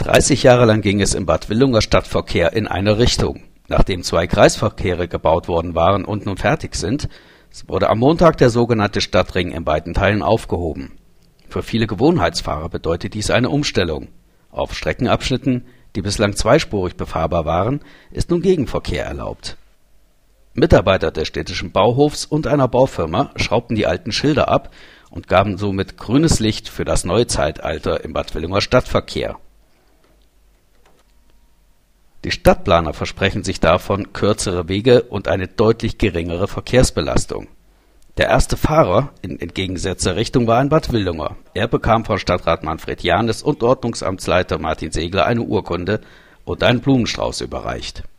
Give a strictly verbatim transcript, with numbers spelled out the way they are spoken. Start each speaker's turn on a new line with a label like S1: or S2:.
S1: dreißig Jahre lang ging es im Bad Willunger Stadtverkehr in eine Richtung. Nachdem zwei Kreisverkehre gebaut worden waren und nun fertig sind, wurde am Montag der sogenannte Stadtring in beiden Teilen aufgehoben. Für viele Gewohnheitsfahrer bedeutet dies eine Umstellung. Auf Streckenabschnitten, die bislang zweispurig befahrbar waren, ist nun Gegenverkehr erlaubt. Mitarbeiter des städtischen Bauhofs und einer Baufirma schraubten die alten Schilder ab und gaben somit grünes Licht für das neue Zeitalter im Bad Willunger Stadtverkehr. Die Stadtplaner versprechen sich davon kürzere Wege und eine deutlich geringere Verkehrsbelastung. Der erste Fahrer in entgegengesetzter Richtung war in Bad Willunger. Er bekam von Stadtrat Manfred Janes und Ordnungsamtsleiter Martin Segler eine Urkunde und einen Blumenstrauß überreicht.